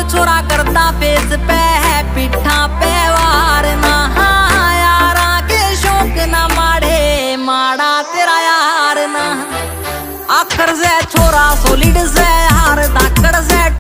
छोरा करता फेस पे है पिठा पे वार ना यारा के शौक ना माड़े माड़ा तेरा यार ना आखर से छोरा सॉलिड से हार धाकड़ से